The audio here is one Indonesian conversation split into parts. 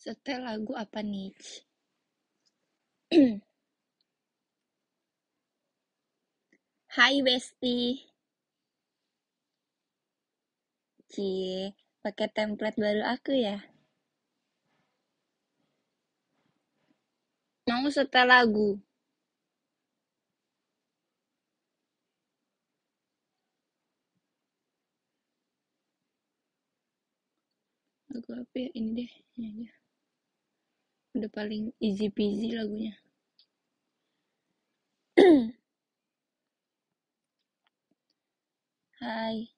Setel lagu apa nih? Hai Besti. Cie, pakai template baru aku ya. Mau setel lagu. Lagu apa ya? Ini deh, ini aja. Udah paling easy peasy lagunya. Hai.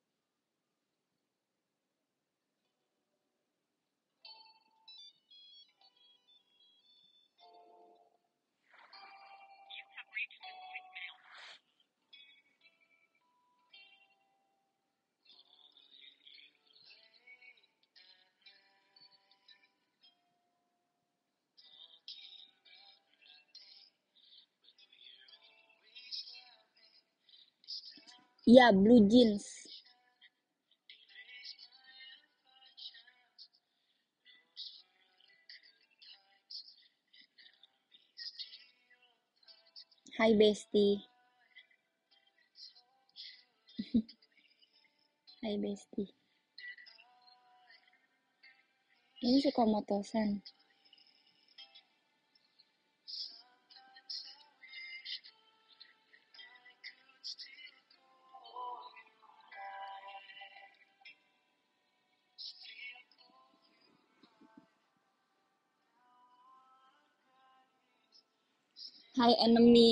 Ya, Blue Jeans. Hai Besti. Hai Besti. Ini suka motosan. Hai Enemy.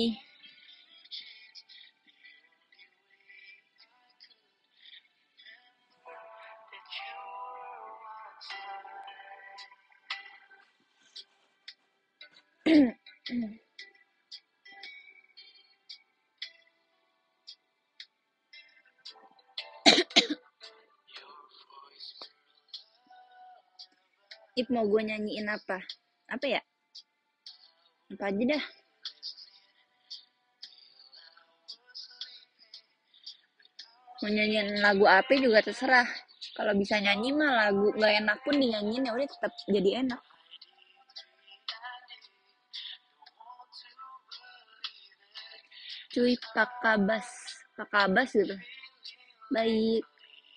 Ip mau gue nyanyiin apa? Apa ya? Apa aja dah. Mau nyanyiin lagu apa juga terserah. Kalau bisa nyanyi mah lagu gak enak pun dinyanyiin ya udah tetap jadi enak. Cuy, pakabas gitu. Baik.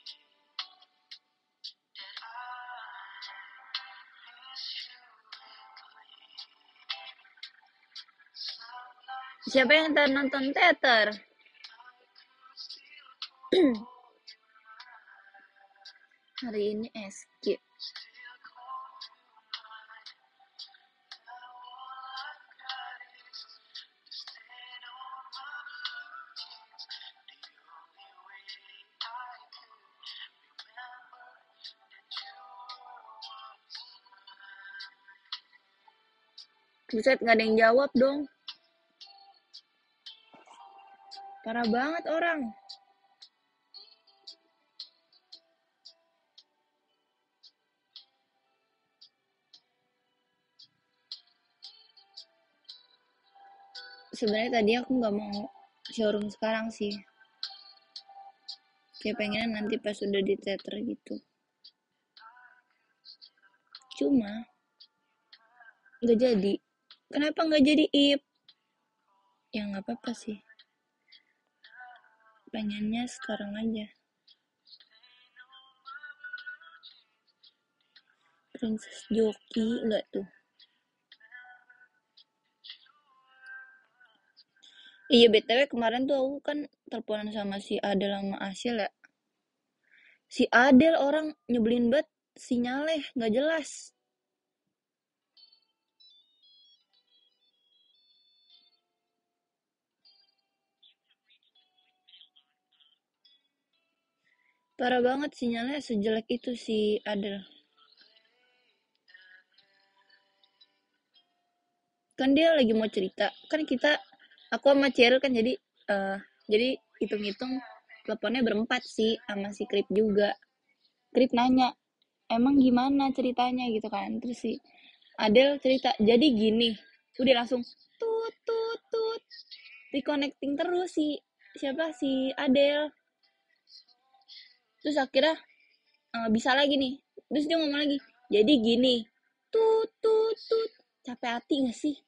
Siapa yang nonton teater? Hari ini SQ. Buset, gak ada yang jawab dong. Parah banget orang. Sebenarnya tadi aku gak mau showroom sekarang sih. Kayak pengennya nanti pas udah di teater gitu. Cuma gak jadi. Kenapa gak jadi Ip? Ya gak apa-apa sih. Pengennya sekarang aja. Princess Joki enggak tuh? Iya, BTW kemarin tuh aku kan teleponan sama si Adel sama Asil ya. Si Adel orang nyebelin banget, sinyalnya nggak jelas. Parah banget sinyalnya sejelek itu si Adel. Kan dia lagi mau cerita. Kan aku sama Cheryl kan jadi hitung-hitung teleponnya berempat sih sama si Krip juga. Krip nanya, emang gimana ceritanya gitu kan. Terus si Adel cerita, jadi gini. Udah langsung tut tut tut. Reconnecting terus siapa si Adel. Terus akhirnya bisa lagi nih. Terus dia ngomong lagi, jadi gini. tut tut tut. Capek hati gak sih?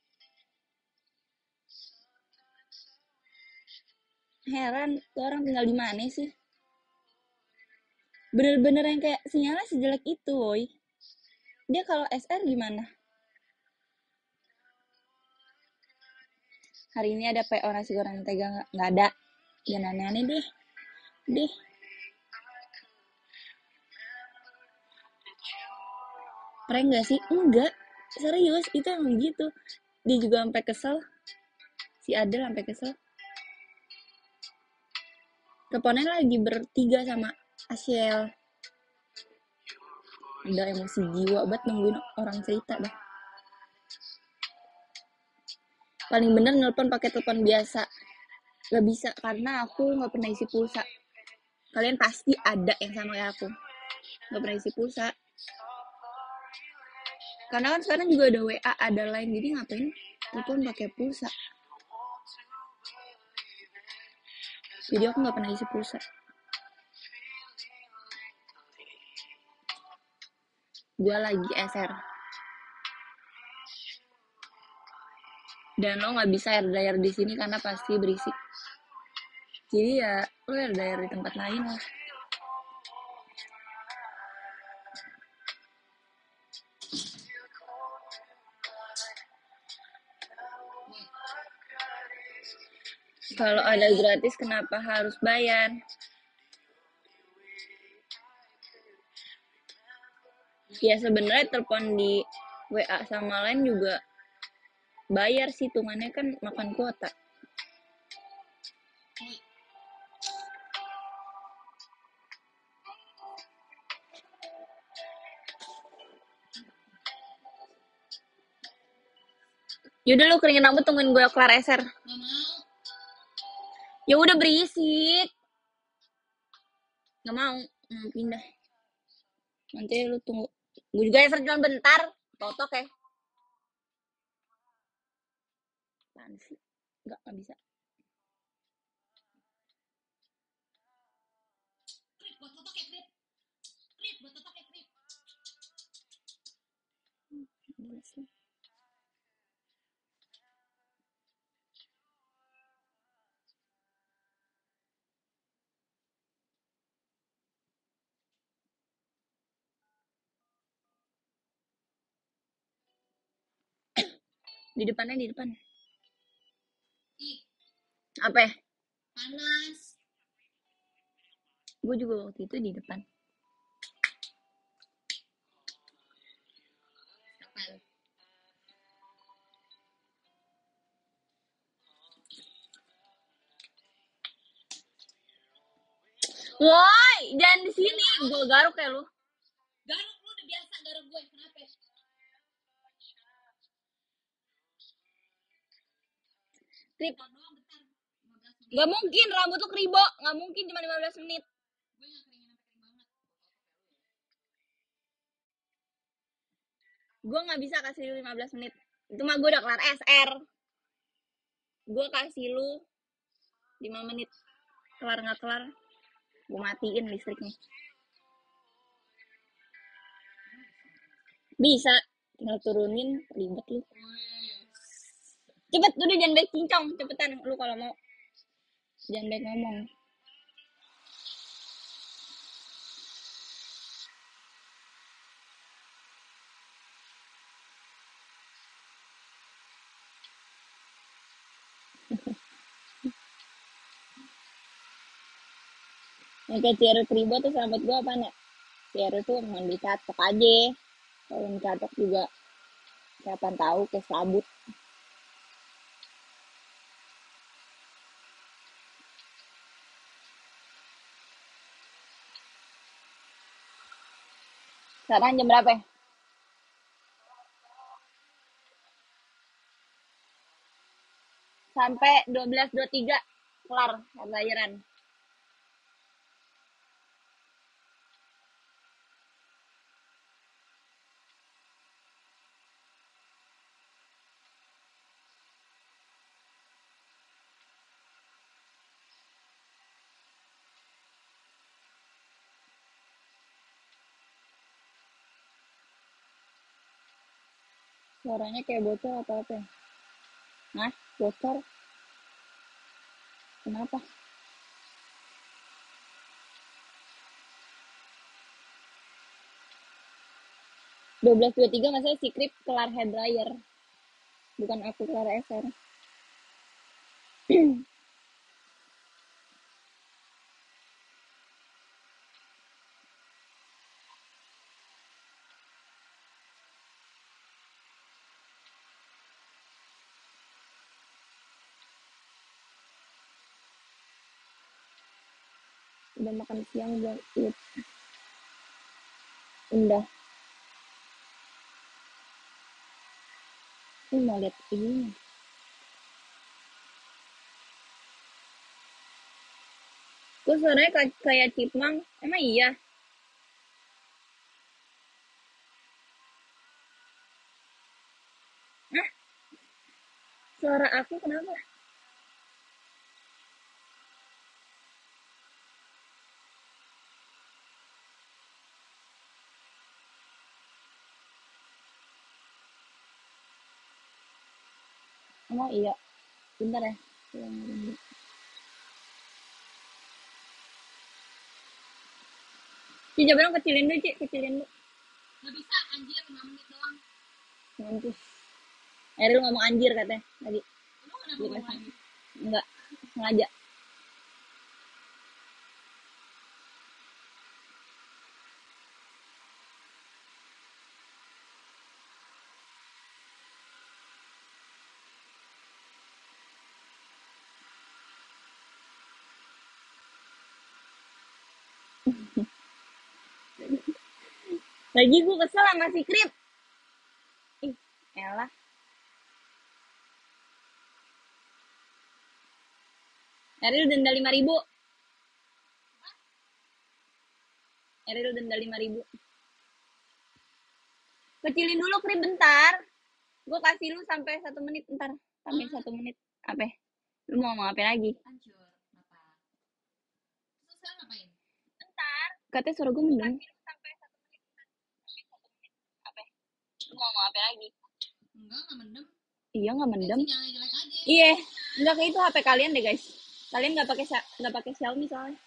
Heran, tuh orang tinggal di mana sih? Bener-bener yang kayak sinyalnya sejelek itu, woy. Dia kalau SR gimana? Hari ini ada PO nasi goreng mentega nggak ada? Jangan aneh-aneh deh. Deh. Prank gak sih? Enggak. Serius, itu emang gitu. Dia juga sampai kesel. Si Adel sampai kesel. Teleponnya lagi bertiga sama Asiel. Udah emosi jiwa banget nungguin orang cerita dah. Paling bener nelpon pakai telepon biasa. Gak bisa karena aku nggak pernah isi pulsa. Kalian pasti ada yang sama kayak aku. Nggak pernah isi pulsa. Karena kan sekarang juga ada WA, ada Line, jadi ngapain telepon pakai pulsa? Jadi aku nggak pernah isi pulsa. Gue lagi SR. Dan lo nggak bisa LDR di sini karena pasti berisik. Jadi ya lo LDR di tempat lain lah. Kalau ada gratis kenapa harus bayar? Ya sebenarnya telepon di WA sama lain juga bayar sih, hitungannya kan makan kuota. Yaudah lu keringin rambut, tungguin gue kelar eser. Ya udah berisik. Gak mau, pindah. Nanti lu tunggu. Gue juga eser jalan bentar. Totok ya. Apaan sih? Gak bisa. Di depannya, di depan. Apa ya? Panas. Gue juga waktu itu di depan. Woi, jangan di sini. Gue garuk ya lu. Garuk lu udah biasa garuk gue. Kenapa? Krip. Gak mungkin rambut lu keribo. Gak mungkin cuma 15 menit. Gue gak bisa kasih lu 15 menit. Itu mah gue udah kelar SR. Gue kasih lu 5 menit. Kelar gak kelar, gue matiin listriknya. Bisa, tinggal turunin, ribet lu. Cepet, udah jangan baik cincong. Cepetan lu kalau mau. Jangan baik ngomong. Yang kayak Ciro Kribo tuh sahabat gue apa nih? Ciro tuh emang dicatok aja. Kalau dicatok juga siapa tahu kayak sabut. Sekarang jam berapa ya? Sampai 12.23 kelar pelajaran. Suaranya kayak bocor atau apa ya? Nah, bocor. Kenapa? 12.23 maksudnya si Krip kelar hair dryer. Bukan aku kelar SR. Udah makan siang belum? Udah. Ini mau lihat ini. Kok suaranya kayak cipmang? Emang iya? Nah, suara aku kenapa? Emang iya? Bentar ya. Ci, coba dong kecilin dulu, Ci. Kecilin dulu. Gak bisa, anjir. 5 menit doang. Mampus. Eril ngomong anjir katanya tadi. Lu kenapa ngomong anjir? Enggak, sengaja. Lagi gue kesel sama si Krip. Ih, elah. Eril denda 5.000. Eril denda 5.000. Kecilin dulu Krip bentar. Gue kasih lu sampai 1 menit ntar. Sampai 1 menit. Apa? Lu mau ngomong apa lagi? Hancur. Apa? Terus sekarang ngapain? Bentar. Katanya suara gue mendem. Sampai 1 menit. Apa? Lu mau ngomong apa lagi? Enggak mendem. Iya nggak mendem. Sinyalnya jelek aja. Iya. Enggak kayak itu HP kalian deh guys. Kalian nggak pakai Xiaomi soalnya.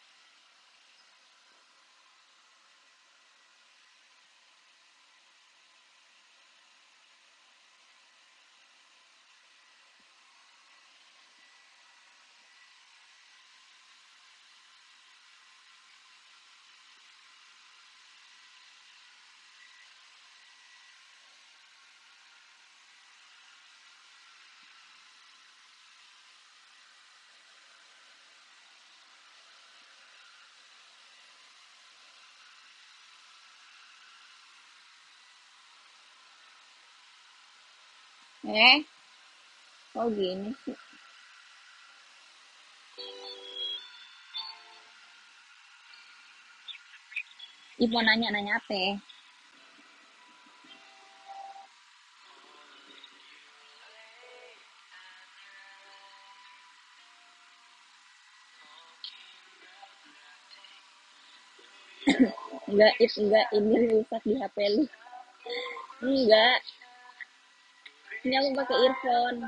Oh gini sih. Ibu nanya-nanya apa? Enggak, ini rusak di HP lu. Enggak, ini aku pakai earphone.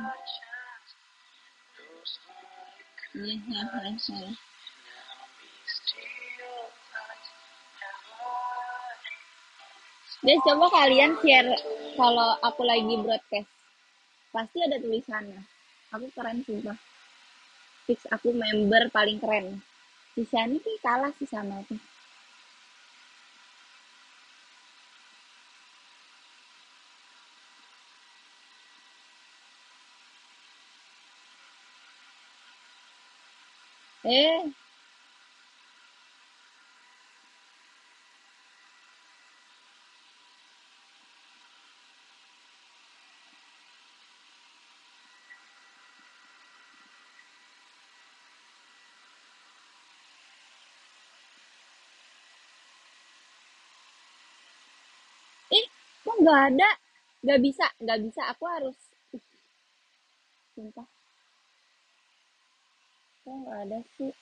Guys, coba kalian share kalau aku lagi broadcast. Pasti ada tulisannya. Aku keren sumpah. Fix aku member paling keren. Si Shani sih kalah sih sama aku. Eh, kok nggak ada? Nggak bisa. Aku harus, sumpah, kok nggak ada sih?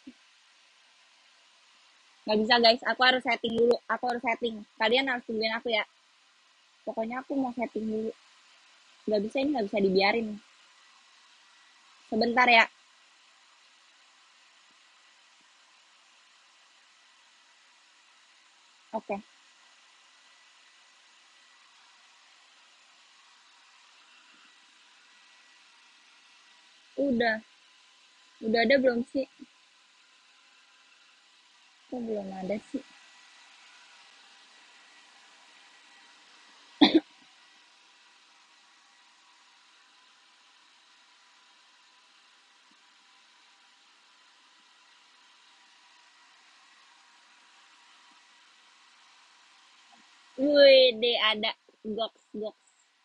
Nggak bisa guys, aku harus setting dulu. Aku harus setting. Kalian harus tungguin aku ya. Pokoknya aku mau setting dulu. Nggak bisa, ini nggak bisa dibiarin. Sebentar ya. Oke. Udah. Udah ada belum sih? Kok belum ada sih? Wih, deh ada. Goks, goks.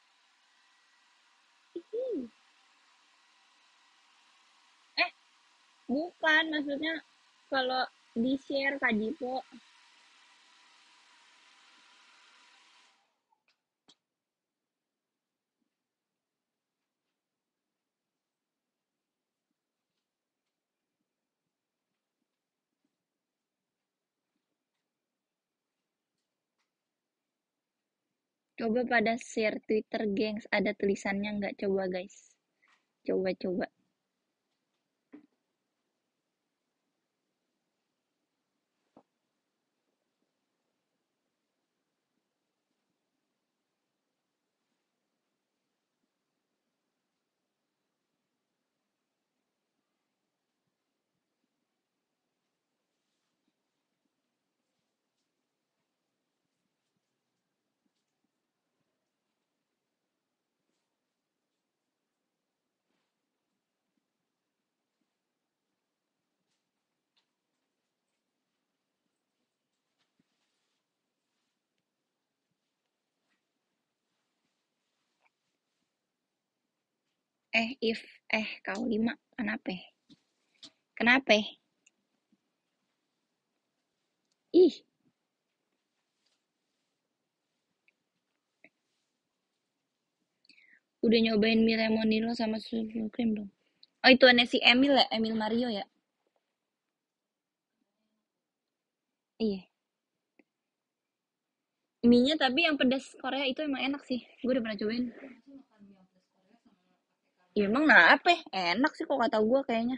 Eh, bukan. Maksudnya kalau di-share Kak Jipo. Coba pada share Twitter, gengs. Ada tulisannya nggak? Coba, guys. Coba-coba. If, kau lima. Kenapa? Kenapa? Ih, udah nyobain mie lemonilo sama susu krim belum? Oh, itu aneh si Emil ya? Emil Mario ya? Iya. Mie-nya tapi yang pedas Korea itu emang enak sih. Gue udah pernah cobain. Ya emang kenapa? Enak sih kok kata gue kayaknya.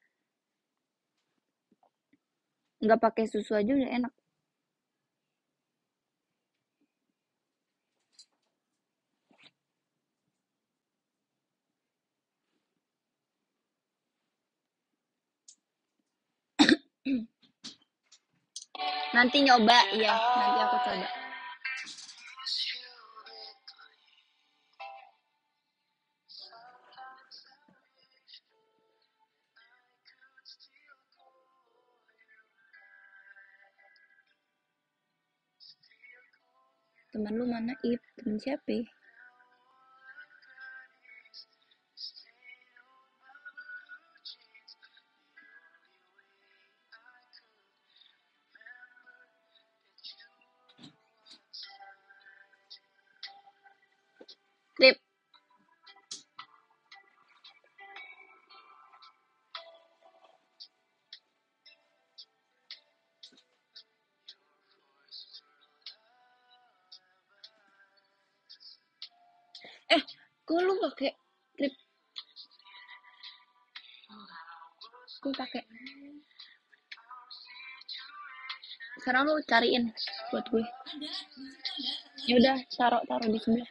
Nggak pakai susu aja udah enak. Nanti nyoba, iya. Nanti aku coba. Teman lu mana, Ip? Temen siapa? Trip. Kok lu pakai trip? Gue pakai. Sekarang lu cariin buat gue. Ya udah, taruh di sebelah.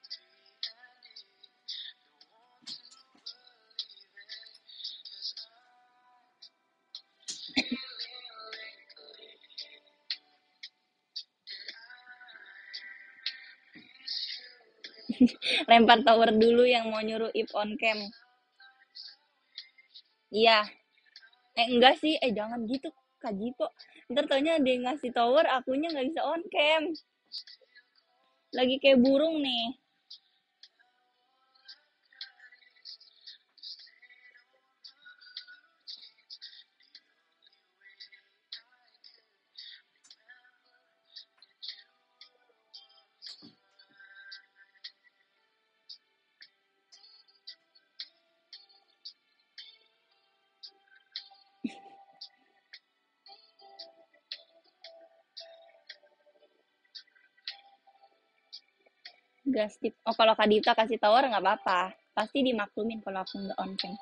Lempar tower dulu yang mau nyuruh Ip on cam. Iya. Enggak sih. Jangan gitu, Kak Jipo. Ntar taunya dia ngasih tower, akunya nggak bisa on cam. Lagi kayak burung nih. gas tip. Oh, kalau Kak Dita kasih tawar nggak apa-apa. Pasti dimaklumin kalau aku nggak on cam.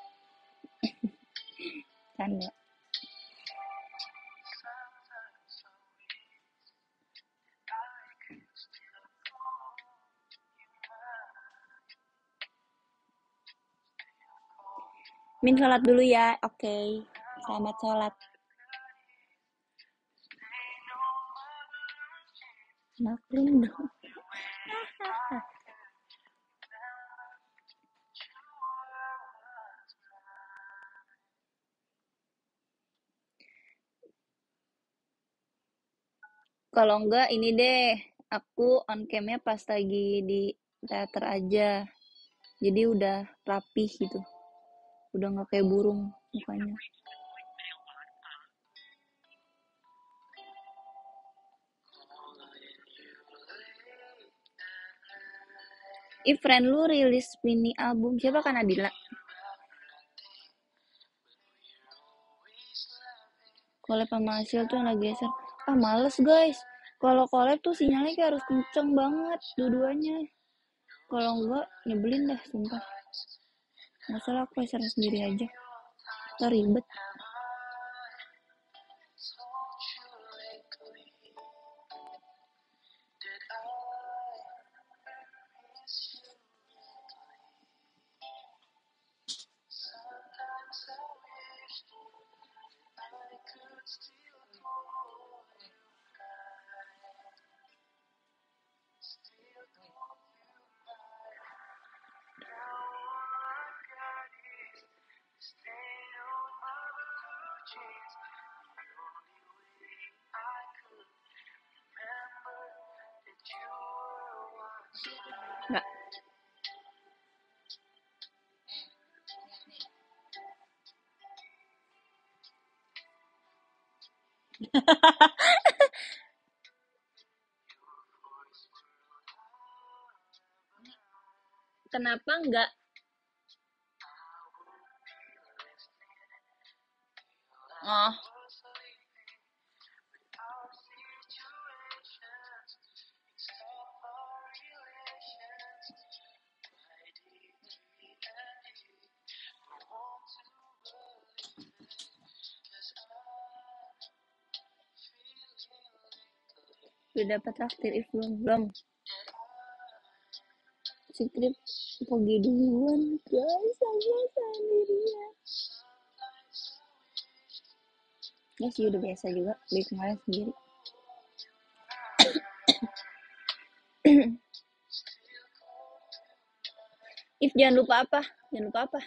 Canda. Min sholat dulu ya. Oke. Selamat sholat. Maklum dong. Kalau enggak ini deh, aku on camnya pas lagi di teater aja. Jadi udah rapih gitu. Udah nggak kayak burung mukanya. Ih, friend lu rilis mini album. Siapa kan Nadila? Collab sama Hasil tuh yang lagi geser. Ah, males guys. Kalau collab tuh sinyalnya kayak harus kenceng banget dua-duanya. Kalau enggak, nyebelin dah, sumpah. Nggak salah aku geser sendiri aja. Ntar ribet. Nggak. Kenapa enggak? Oh, udah dapat traktir if belum? Belum. Skrip pergi duluan guys, sama sendirian. Ya sih udah biasa juga, beli kemarin sendiri. If jangan lupa apa? Jangan lupa apa?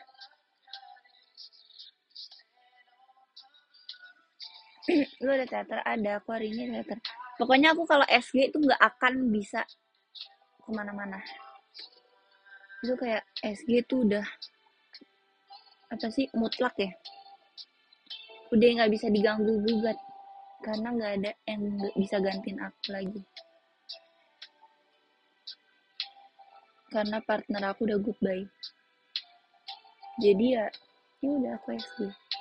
Lu ada teater? Ada, aku hari ini teater. Pokoknya aku kalau SG itu nggak akan bisa kemana-mana. Itu kayak SG tuh udah apa sih, mutlak ya, udah nggak bisa diganggu gugat karena nggak ada yang bisa gantiin aku lagi karena partner aku udah goodbye. Jadi ya udah aku SD.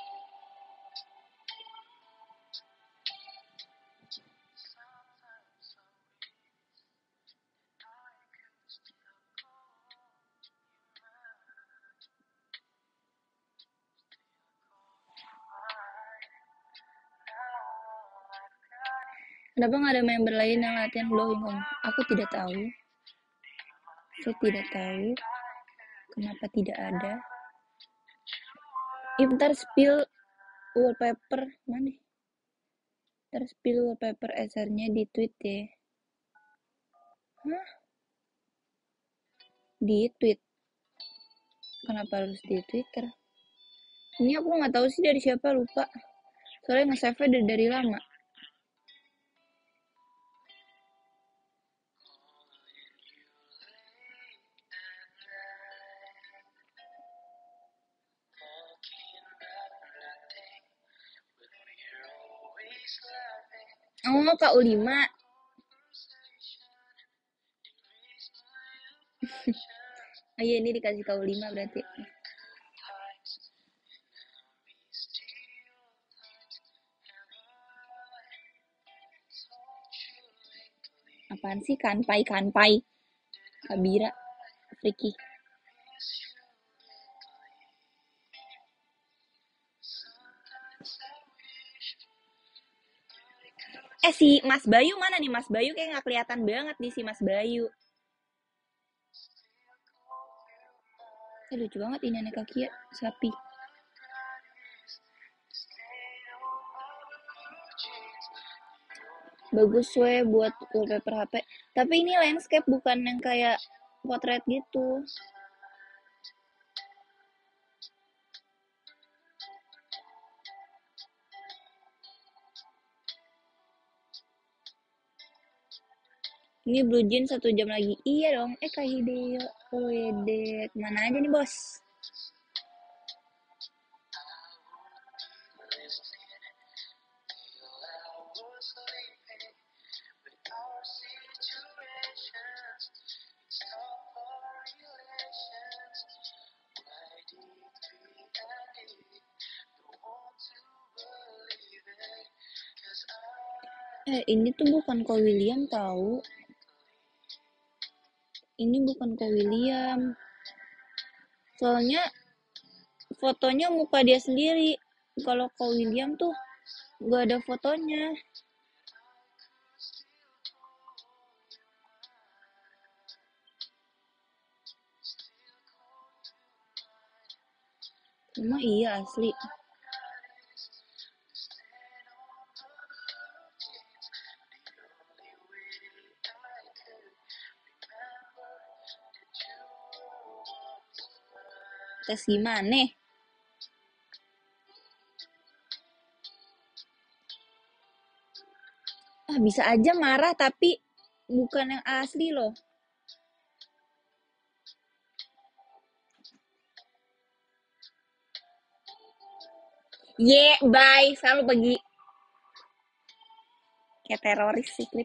Kenapa nggak ada member lain yang latihan blowing home? Aku tidak tahu. Saya tidak tahu kenapa tidak ada. Ntar spill wallpaper mana? Ntar spill wallpaper esernya di tweet ya. Hah? Di tweet? Kenapa harus di Twitter? Ini aku nggak tahu sih dari siapa, lupa. Soalnya nge-save dari lama. Oh, KU5. Oh iya, ini dikasih KU5 berarti. Apaan sih kanpai? Habira, Friki. Si Mas Bayu mana nih? Mas Bayu kayak nggak kelihatan banget nih si Mas Bayu. Lucu banget ini aneh kaki ya, sapi. Bagus we buat wallpaper HP. Tapi ini landscape bukan yang kayak potret gitu. Ini blue jean 1 jam lagi. Iya dong. Kak Hideo. Wede. Kemana aja nih bos? Ini tuh bukan Ko William tahu. Ini bukan Ko William. Soalnya fotonya muka dia sendiri. Kalau Ko William tuh gak ada fotonya. Cuma iya asli. Tes gimana? Bisa aja marah tapi bukan yang asli loh. Bye. Selalu pergi. Kayak teroris sih, Klip.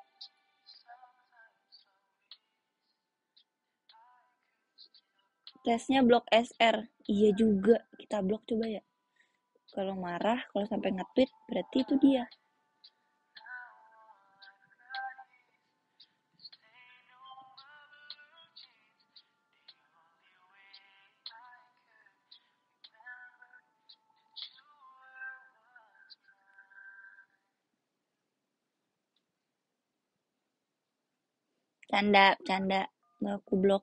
Tesnya blok SR. Iya juga. Kita blok coba ya. Kalau marah, kalau sampai nge-tweet, berarti itu dia. Canda, canda. Nggak aku blok.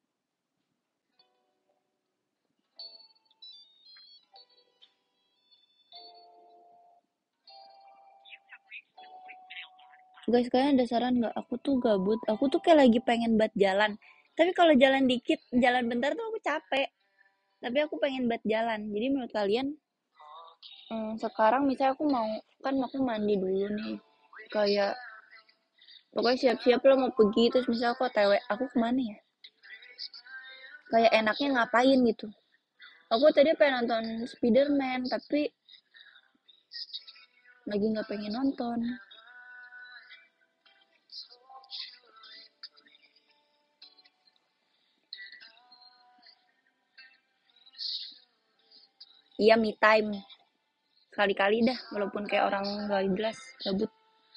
Guys, kalian ada saran nggak? Aku tuh gabut. Aku tuh kayak lagi pengen buat jalan. Tapi kalau jalan dikit, jalan bentar tuh aku capek. Tapi aku pengen buat jalan. Jadi menurut kalian, sekarang misalnya aku mau, kan aku mandi dulu nih. Kayak, pokoknya siap-siap lo mau pergi. Terus misalnya aku OTW, aku kemana ya? Kayak enaknya ngapain gitu. Aku tadi pengen nonton Spiderman, tapi lagi nggak pengen nonton. Iya, me time. Kali-kali dah, walaupun kayak orang gak jelas, gabut.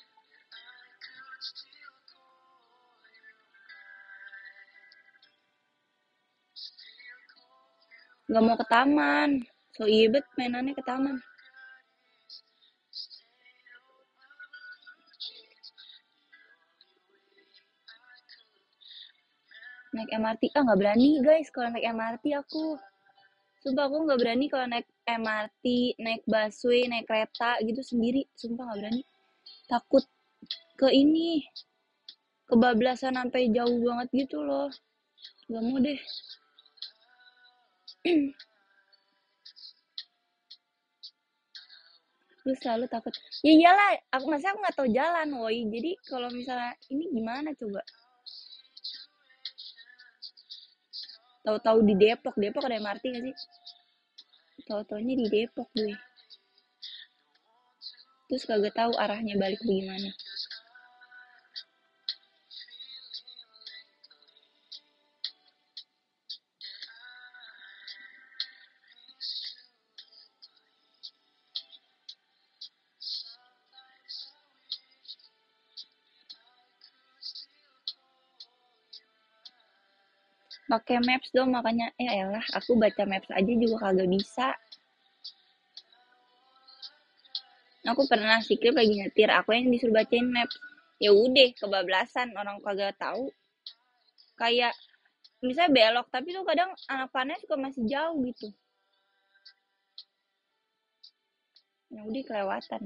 Gak mau ke taman. So ibet mainannya ke taman. Naik MRT, gak berani guys kalau naik MRT aku. Sumpah aku gak berani kalau naik MRT, naik busway, naik kereta gitu sendiri. Sumpah gak berani. Takut ke ini, kebablasan sampai jauh banget gitu loh. Gak mau deh. Lu selalu takut. Ya iyalah, aku nggak tahu jalan, woi. Jadi kalau misalnya ini gimana coba? Tahu-tahu di Depok ada MRT nggak sih? Tahu-taunya di Depok gue. Terus kagak tahu arahnya balik bagaimana. pakai maps dong, makanya elah aku baca maps aja juga kagak bisa. Aku pernah si Krip lagi nyetir, aku yang disuruh bacain maps. Ya udah kebablasan, orang kagak tahu. Kayak misalnya belok, tapi tuh kadang anak panah suka masih jauh gitu. Ya udah kelewatan.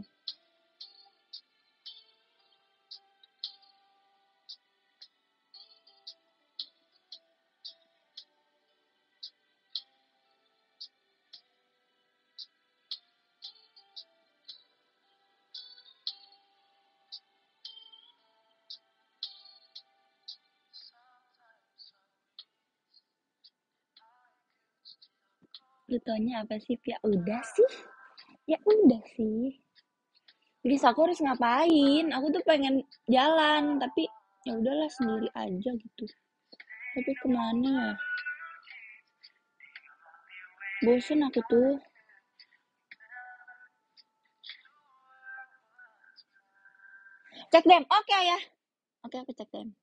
Lu tanya apa sih? Ya udah sih. Ya udah sih. Please aku harus ngapain? Aku tuh pengen jalan, tapi ya udahlah sendiri aja gitu. Tapi kemana ya? Bosen aku tuh. Cek dem. Oke ya. Oke aku cek dem.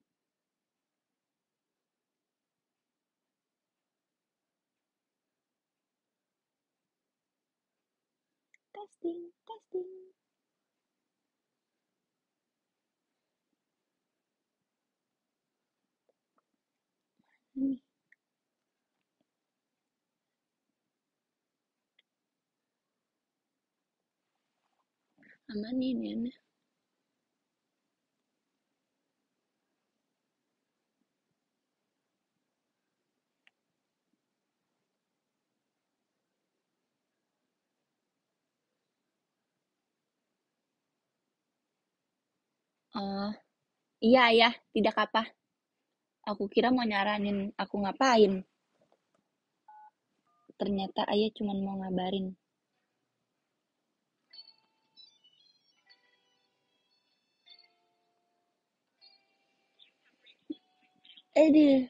Testing, testing. Nih, aman nih nenek. Oh, iya ya, tidak apa. Aku kira mau nyaranin aku ngapain. Ternyata ayah cuma mau ngabarin. Deh.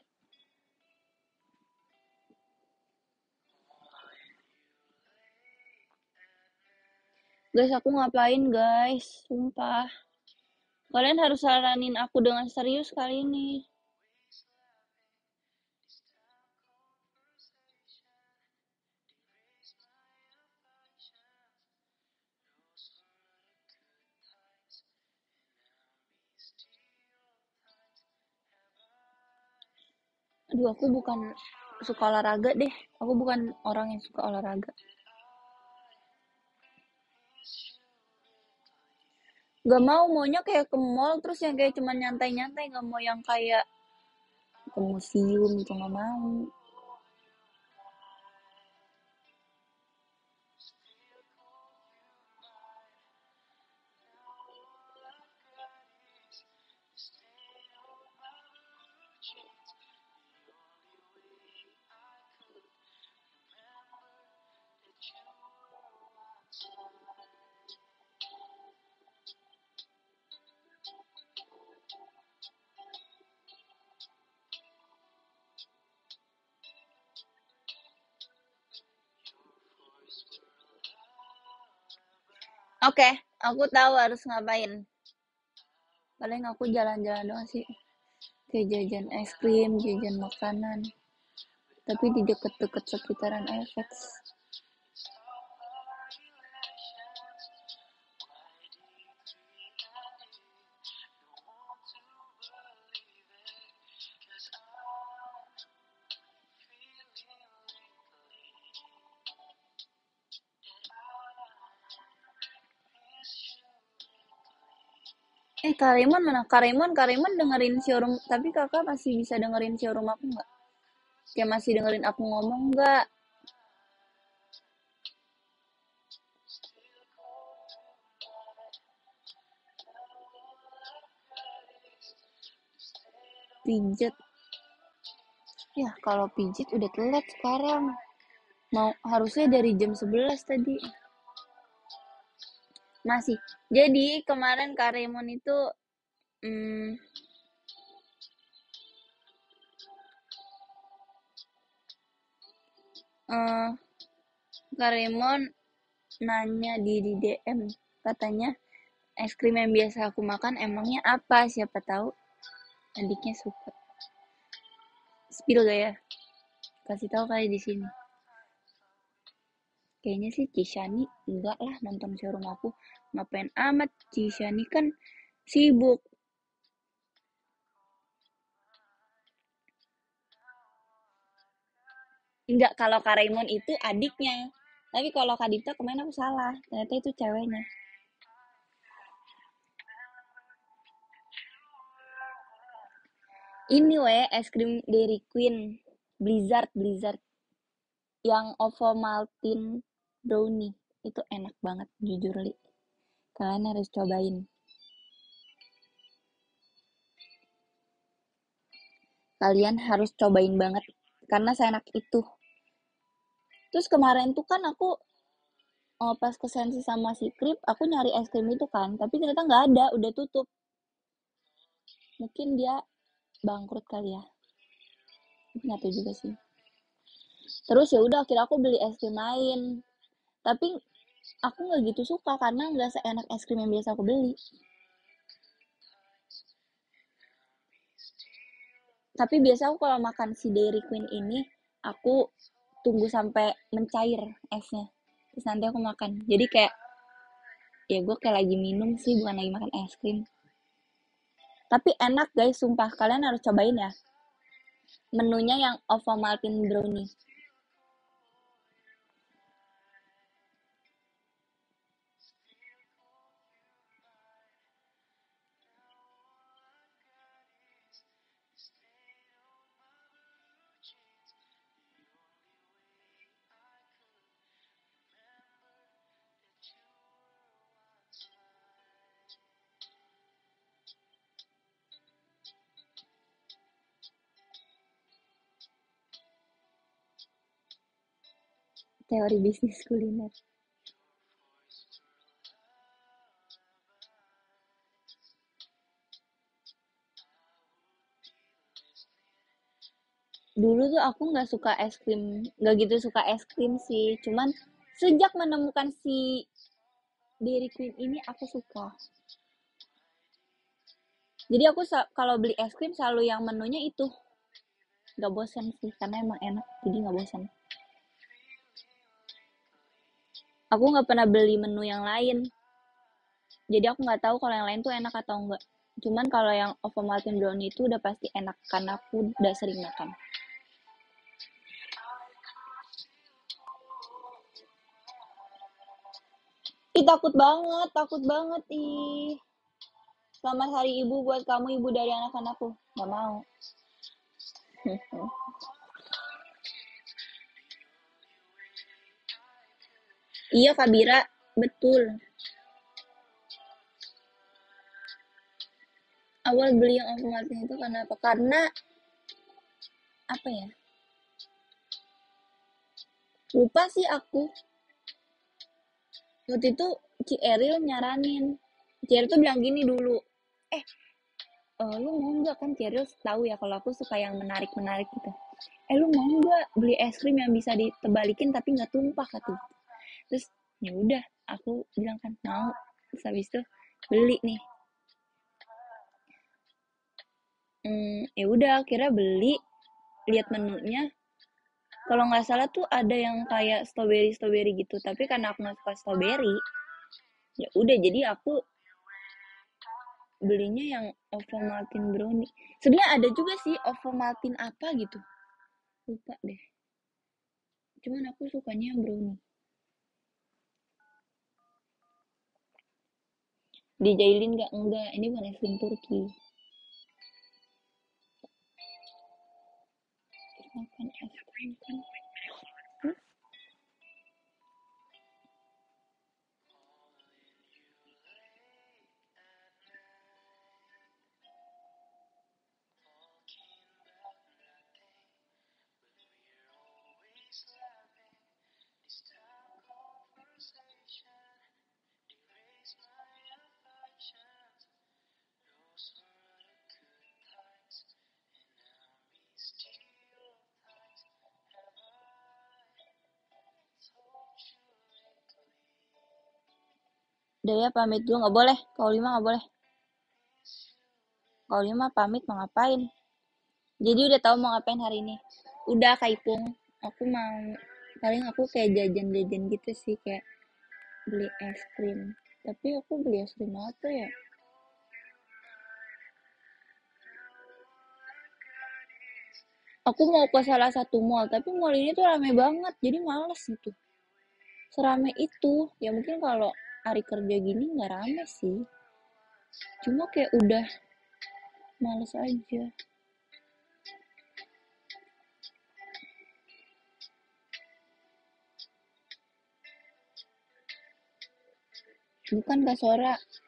Guys, aku ngapain guys? Sumpah. Kalian harus saranin aku dengan serius kali ini. Aduh, aku bukan suka olahraga deh. Aku bukan orang yang suka olahraga. Gak mau, maunya kayak ke mall terus yang kayak cuman nyantai-nyantai. Gak mau yang kayak ke museum gitu, gak mau. Oke, aku tahu harus ngapain. Paling aku jalan-jalan doang sih. Kayak jajan es krim, jajan makanan. Tapi di deket-deket sekitaran FX. Karimun mana? Karimun dengerin showroom. Tapi kakak masih bisa dengerin showroom aku nggak? Kayak masih dengerin aku ngomong nggak? Pijet. Ya, kalau pijit udah telat sekarang. Mau harusnya dari jam 11 tadi. Masih. Jadi kemarin Karemon itu hmm, eh, Karemon nanya di DM katanya es krim yang biasa aku makan emangnya apa? Siapa tahu adiknya suka. Spill gak ya? Kasih tahu kali di sini. Kayaknya sih Cishani enggak lah nonton showroom aku. Ngapain amat, Cishani kan sibuk. Enggak, kalau Kak Raymond itu adiknya. Tapi kalau Kak Dita kemarin aku salah. Ternyata itu ceweknya. Ini es krim Dairy Queen. Blizzard. Yang Ovomaltine brownie. Itu enak banget, jujur Li. Kalian harus cobain. Kalian harus cobain banget. Karena seenak itu. Terus kemarin tuh kan aku pas ke Sensi sama si Krip, aku nyari es krim itu kan. Tapi ternyata nggak ada, udah tutup. Mungkin dia bangkrut kali ya. Nggak tahu juga sih. Terus ya udah akhirnya aku beli es krim lain. Tapi aku nggak gitu suka karena nggak seenak es krim yang biasa aku beli. Tapi biasa aku kalau makan si Dairy Queen ini, aku tunggu sampai mencair esnya. Terus nanti aku makan. Jadi kayak, ya gue kayak lagi minum sih, bukan lagi makan es krim. Tapi enak guys, sumpah. Kalian harus cobain ya. Menunya yang Ovomaltine brownie. Teori bisnis kuliner. Dulu tuh aku nggak suka es krim, nggak gitu suka es krim sih. Cuman sejak menemukan si Dairy Queen ini aku suka. Jadi aku kalau beli es krim selalu yang menunya itu. Nggak bosan sih, karena emang enak. Jadi nggak bosan. Aku nggak pernah beli menu yang lain. Jadi aku nggak tahu kalau yang lain tuh enak atau enggak. Cuman kalau yang Ovomaltine brownie itu udah pasti enak karena aku udah sering makan. Ih, takut banget ih. Selamat Hari Ibu buat kamu, ibu dari anak-anakku. Nggak mau. Iya Kak Bira, betul. Awal beli yang Ovomaltine itu karena apa? Karena apa ya? Lupa sih aku. Waktu itu Ci Eril nyaranin. Ci Eril tuh bilang gini dulu. Eh, lu mau nggak, kan Ci Eril tahu ya kalau aku suka yang menarik-menarik gitu. Lu mau nggak beli es krim yang bisa ditebalikin tapi nggak tumpah kata. Terus ya udah, aku bilang kan mau. Terus habis itu beli nih. Ya udah akhirnya beli, lihat menunya. Kalau nggak salah tuh ada yang kayak strawberry gitu, tapi karena aku nggak suka strawberry, ya udah jadi aku belinya yang Ovomaltine brownie. Sebenarnya ada juga sih Ovomaltine apa gitu, lupa deh. Cuman aku sukanya yang brownie. Dijailin nggak? Enggak, ini bukan es krim Turki. Makan es krim kan. Udah ya, pamit dulu, nggak boleh. Kalau lima nggak boleh. Kalau lima pamit mau ngapain? Jadi udah tahu mau ngapain hari ini. Udah kaipung. Aku mau paling aku kayak jajan-jajan gitu sih, kayak beli es krim. Tapi aku beli es krim apa ya? Aku mau ke salah satu mall, tapi mall ini tuh rame banget, jadi males gitu. Serame itu, ya mungkin kalau hari kerja gini nggak rame sih. Cuma kayak udah males aja. Bukan Kak Sora,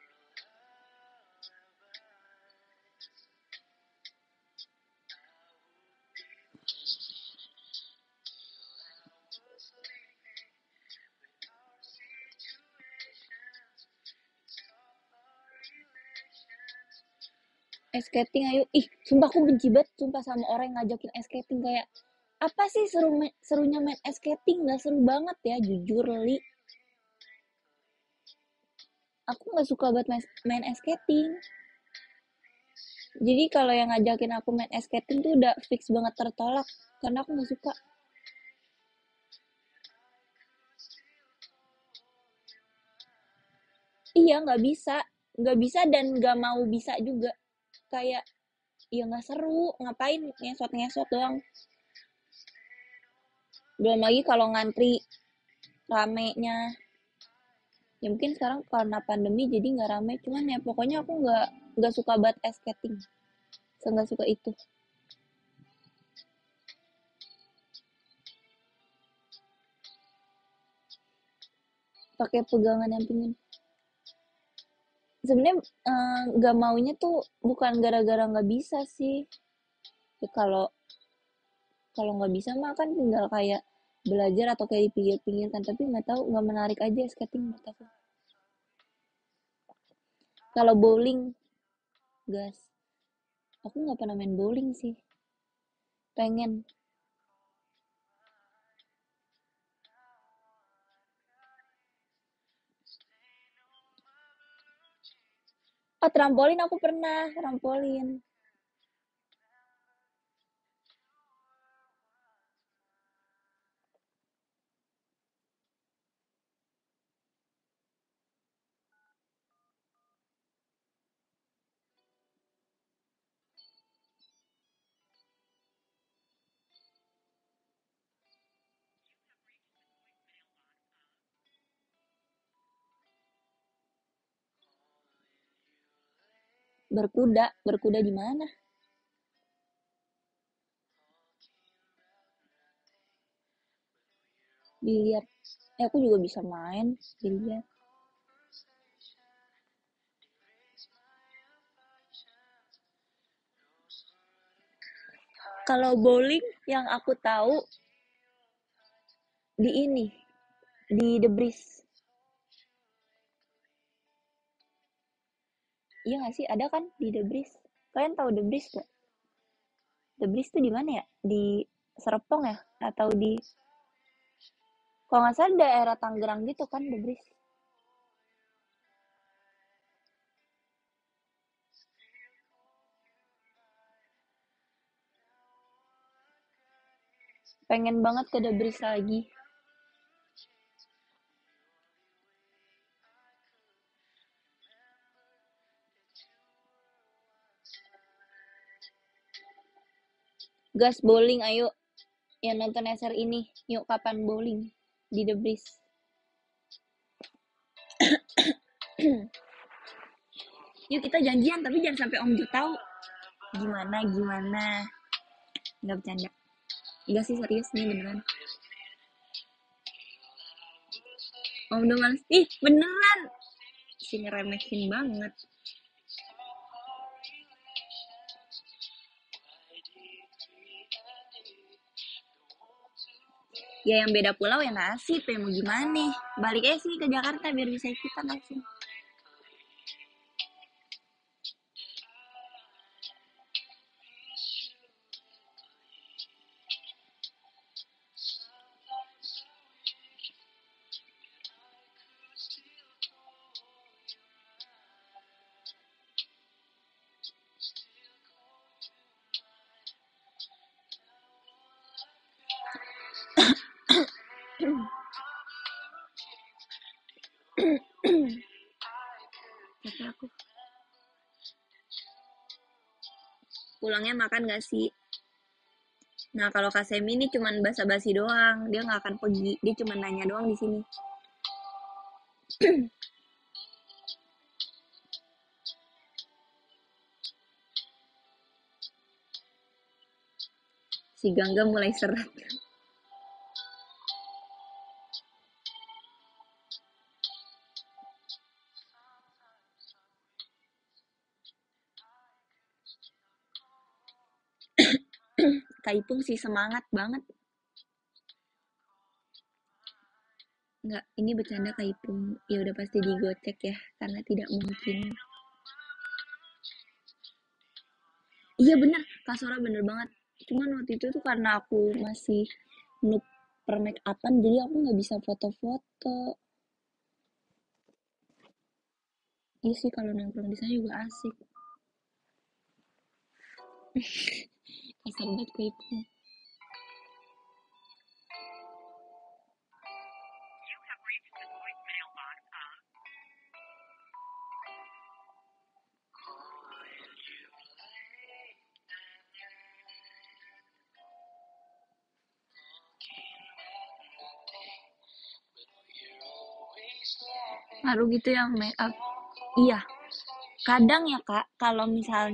es skating ayo. Ih, sumpah aku benci banget sumpah sama orang yang ngajakin es skating kayak apa sih serunya main es skating? Nggak seru banget ya, jujur li. Aku nggak suka banget main es skating. Jadi kalau yang ngajakin aku main es skating tuh udah fix banget tertolak karena aku nggak suka. Iya nggak bisa dan nggak mau bisa juga. Kayak ya nggak seru, ngapain ngesot-ngesot doang. Belum lagi kalau ngantri ramenya. Ya mungkin sekarang karena pandemi jadi nggak rame, cuman ya pokoknya aku nggak suka banget ice skating. Saya nggak suka itu. Pakai pegangan yang pingin. Sebenarnya nggak maunya tuh bukan gara-gara nggak bisa sih. Ya, kalau kalau nggak bisa mah kan tinggal kayak belajar atau kayak di pinggir-pinggir kan, tapi nggak tahu nggak menarik aja skating menurut aku. Kalau bowling, gas. Aku nggak pernah main bowling sih. Pengen. Oh, trampolin aku pernah, trampolin. Berkuda di mana? Biliar. Aku juga bisa main biliar. Kalau bowling yang aku tahu di ini, di The Breeze. Iya nggak sih? Ada kan di The Breeze? Kalian tahu The Breeze gak? The Breeze tuh di mana ya? Di Serpong ya? Atau di kalau nggak salah daerah Tangerang gitu kan The Breeze. Pengen banget ke The Breeze lagi. Gas bowling ayo. Yang nonton SR ini. Yuk kapan bowling di The Breeze. Yuk kita janjian tapi jangan sampai Om Jo tahu. Gimana? Nggak bercanda. Enggak sih serius nih beneran. Om udah males. Ih beneran. Sini remehin banget. Ya yang beda pulau ya nasib ya mau gimana nih. Balik aja sih ke Jakarta biar bisa ikutan langsung. pulangnya makan gak sih? Nah, kalau Kak Semi ini cuman basa-basi doang, dia nggak akan pergi, dia cuma nanya doang di sini. Si Gangga mulai seret. Kak Ipung sih semangat banget. Nggak, ini bercanda Kak Ipung. Ya udah pasti digocek ya, karena tidak mungkin. Iya bener, Kak Sora bener banget. Cuman waktu itu tuh karena aku masih noob per make upan, jadi aku nggak bisa foto-foto. Iya sih kalau nongkrong di sana juga asik. Kasar banget Kak Ipung. Ngaruh gitu yang make up. Iya, kadang ya Kak, kalau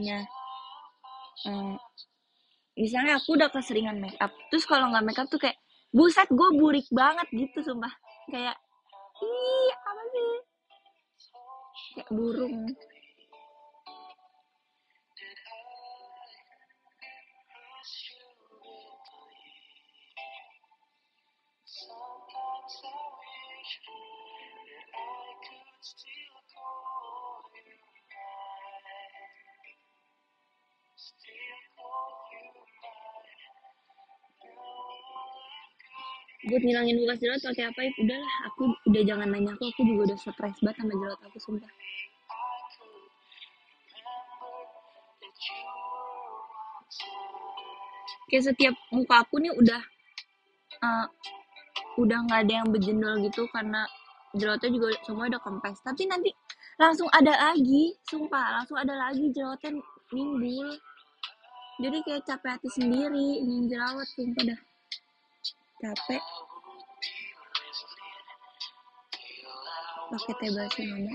misalnya aku udah keseringan make up, terus kalau nggak make up tuh kayak buset gue burik banget gitu sumpah, kayak ih apa sih, kayak burung. Buat ngilangin bekas jerawat pakai apa ya? Udahlah, aku udah jangan nanya aku juga udah stres banget sama jerawat aku sumpah. Kayak setiap muka aku nih uh, udah nggak ada yang berjendol gitu karena jerawatnya juga semua udah kempes. Tapi nanti langsung ada lagi, sumpah langsung ada lagi jerawatnya nimbul. Jadi kayak capek hati sendiri ingin jerawat, sumpah dah capek. Pakai teh basi mama.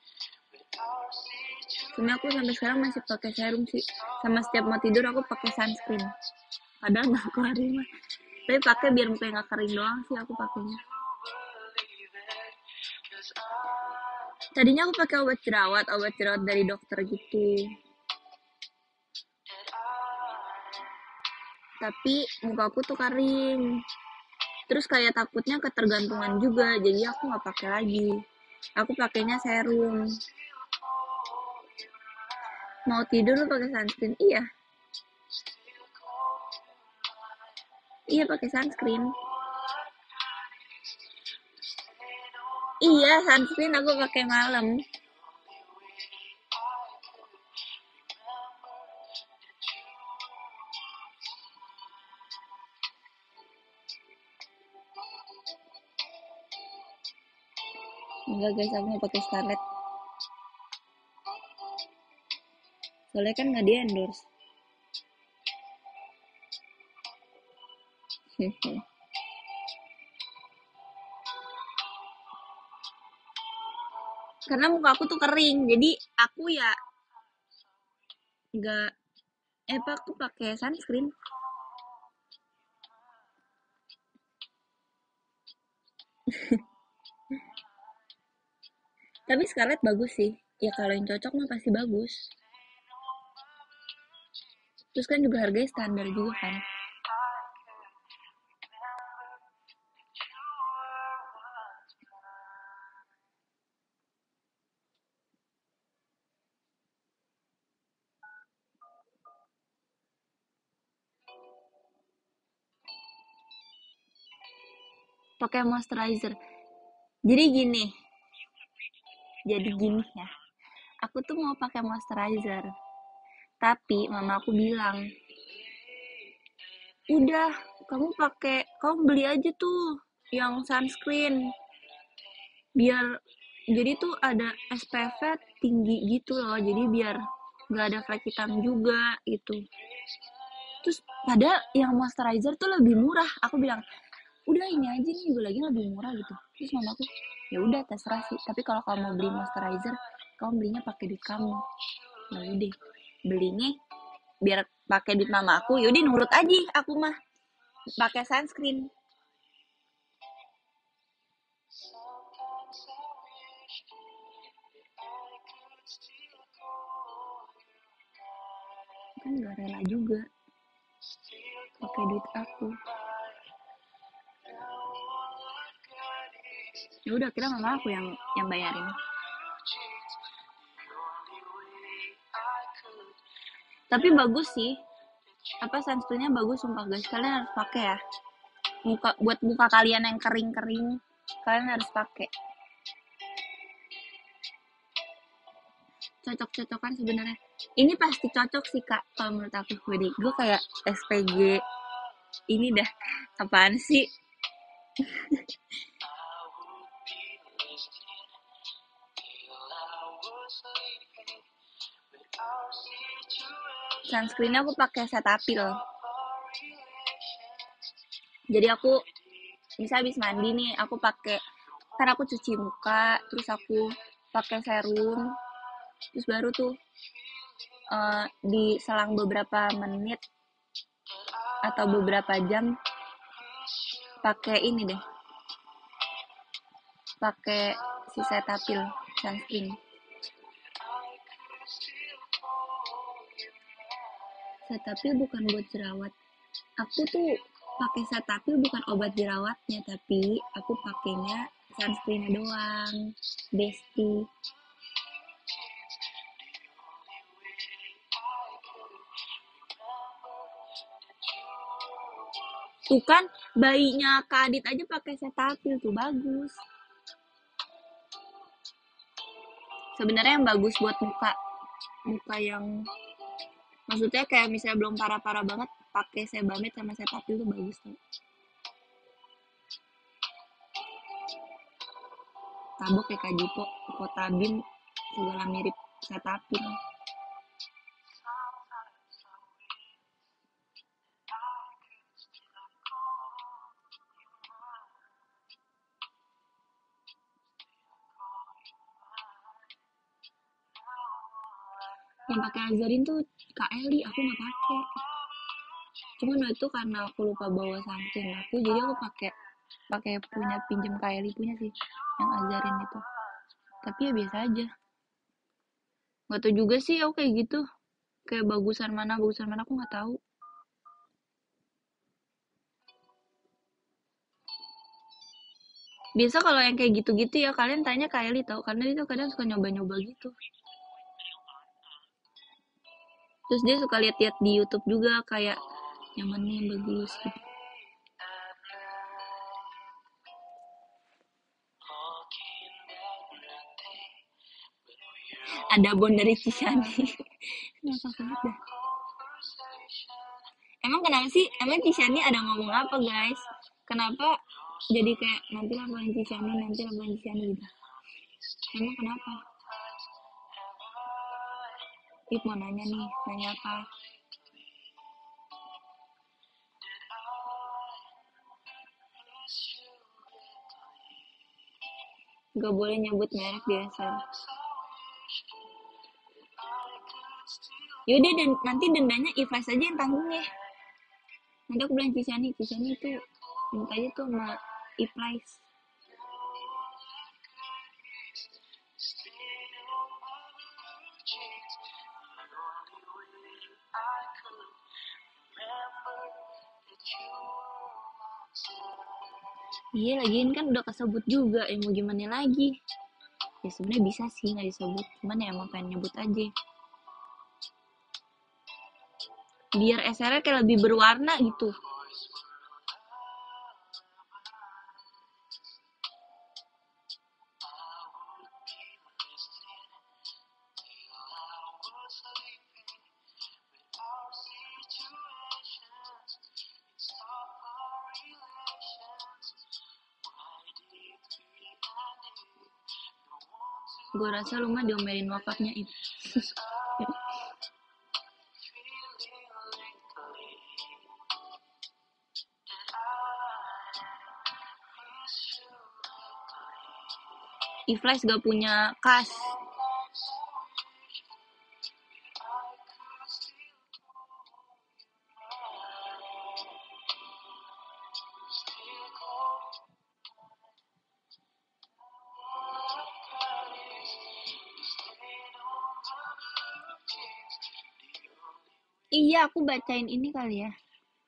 Cuma aku sampai sekarang masih pakai serum sih. Sama setiap mau tidur aku pakai sunscreen. Padahal nggak kering mah. Tapi pakai biar mukanya nggak kering doang sih aku pakainya. Tadinya aku pakai obat jerawat dari dokter gitu. Tapi muka aku tuh kering. Terus kayak takutnya ketergantungan juga, jadi aku nggak pakai lagi. Aku pakainya serum. Mau tidur pakai sunscreen? Iya. Iya pakai sunscreen. Iya sunscreen aku pakai malam. Enggak guys, aku mau pakai Scarlett. Soalnya kan nggak di endorse. Karena muka aku tuh kering, jadi aku ya nggak aku pakai sunscreen. Tapi Scarlett bagus sih. Ya kalau yang cocok mah pasti bagus. Terus kan juga harganya standar juga kan. Pakai moisturizer. Jadi gini ya. Aku tuh mau pakai moisturizer. Tapi mama aku bilang, udah kamu beli aja tuh yang sunscreen. Biar jadi tuh ada SPF tinggi gitu loh. Jadi biar nggak ada flek hitam juga gitu. Terus padahal yang moisturizer tuh lebih murah, aku bilang udah ini aja nih gue lagi lebih murah gitu. Terus mamaku ya udah terserah sih, tapi kalau kamu mau beli moisturizer kamu belinya pakai duit kamu. Ya udah belinya biar pakai duit mama aku, yaudah nurut aja aku mah pakai sunscreen. Kan gak rela juga pakai duit aku. Ya udah kira mama aku yang bayarin. Tapi bagus sih, apa sunscreennya bagus sumpah guys, kalian harus pakai ya. Buat muka kalian yang kering-kering, kalian harus pakai. Cocok-cocokan sebenarnya. Ini pasti cocok sih kak, kalau menurut aku. Gue kayak SPG. Ini dah, apaan sih? Sunscreennya aku pakai Cetaphil. Jadi aku bisa habis mandi nih, aku pakai, kan aku cuci muka, terus aku pakai serum, terus baru tuh di selang beberapa menit atau beberapa jam pakai ini deh, pakai si Cetaphil sunscreen. Cetaphil bukan buat jerawat. Aku tuh pakai Cetaphil bukan obat jerawatnya, tapi aku pakainya sunscreen doang. Besti. Tuh kan bayinya Kak Adit aja pakai Cetaphil tuh bagus. Sebenarnya yang bagus buat muka yang maksudnya kayak misalnya belum parah-parah banget, pakai Sebamed sama Cetaphil tuh bagus tuh. Tabok kayak Kajipo, Kotabim segala mirip Cetaphil. Yang pakai Azarin tuh Kak Eli, aku nggak pakai. Cuman waktu itu karena aku lupa bawa sunscreen aku, jadi aku pakai punya pinjem Kak Eli punya sih, yang Azarin itu. Tapi ya biasa aja. Gak tau juga sih aku kayak gitu. Kayak bagusan mana aku nggak tahu. Biasa kalau yang kayak gitu-gitu ya kalian tanya Kak Eli tau, karena dia tuh kadang suka nyoba-nyoba gitu. Terus dia suka lihat-lihat di YouTube juga kayak yang mana yang bagus gitu. Ada Bon dari Cisani. Kenapa banget dah. Emang kenapa sih? Emang Cisani ada ngomong apa guys? Kenapa jadi kayak nanti laporin Cisani gitu? Emang kenapa? Ip mau nanya nih, nanya apa? Gak boleh nyebut merek biasa. Yaudah dan nanti dendanya Iflas aja yang tanggung ya. Nanti aku bilang Cisani itu minta aja tuh sama Iflas. Iya lagiin kan udah kesebut juga, ya mau gimana lagi. Ya sebenarnya bisa sih nggak disebut, cuman ya emang pengen nyebut aja. Biar SR-nya kayak lebih berwarna gitu. Gue rasa lu mah diomelin wakafnya itu. Iflies gak punya kas. Iya, aku bacain ini kali ya.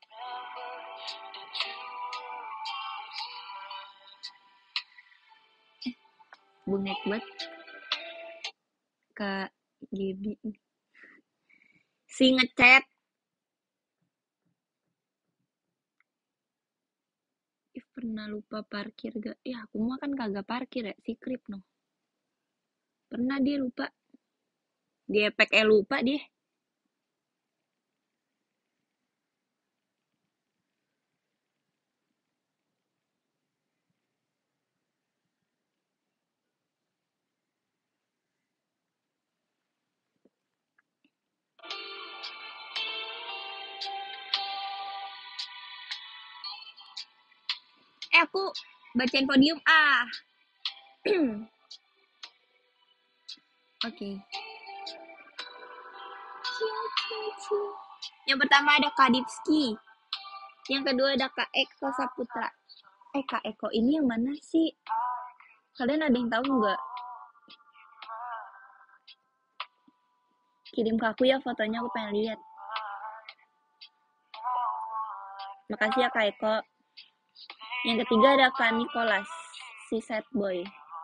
Bungek banget. Kak Gaby. Si ngechat. Ih, pernah lupa parkir gak? Ya, aku mah kan kagak parkir ya. Si Krip no. Pernah dia lupa. Dia pakai lupa dia. Aku bacain podium. Oke. Yang pertama ada Kak Dipski. Yang kedua ada Kak Eko Saputra. Kak Eko ini yang mana sih? Kalian ada yang tahu nggak? Kirim ke aku ya fotonya, aku pengen lihat. Makasih ya Kak Eko. Yang ketiga ada Kak Nicholas, si sad boy.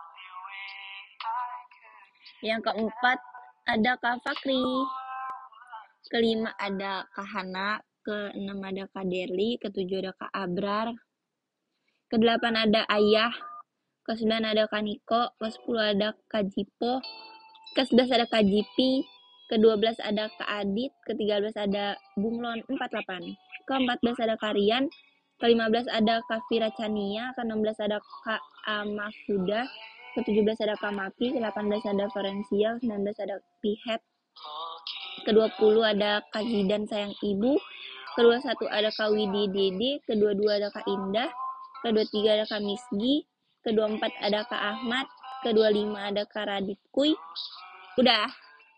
Yang keempat ada Kak Fakri. Kelima ada Kak Hana. Keenam ada Kak Derli. Ketujuh ada Kak Abrar. Kedelapan ada Ayah. Ke-9 ada Kak Niko. Ke-10 ada Kak Jipo. Ke-11 ada Kak Jipi. Ke-12 ada Kak Adit. Ke-13 ada Bunglon 48. Ke-14 ada Kak Rian. Ke-15 ada Kak Fira Chania. Ke-16 ada Kak Amafuda. Ke-17 ada Kak Maki. Ke-18 ada Ferencia. Ke-19 ada Pihet. Ke-20 ada Kak Zidan sayang ibu. Ke-21 ada Kak Widi Dede. Ke-22 ada Kak Indah. Ke-23 ada Kak Misgi. Ke-24 ada Kak Ahmad. Ke-25 ada Kak Radit Kuy. Udah.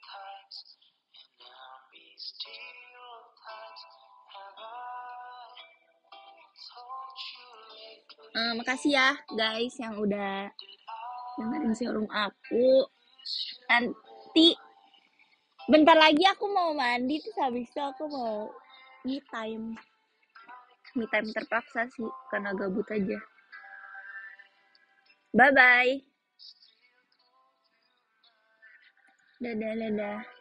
Makasih ya guys yang udah dengerin showroom aku. Nanti bentar lagi aku mau mandi, terus habis itu aku mau me time terpaksa sih karena gabut aja. Bye bye. Dadah.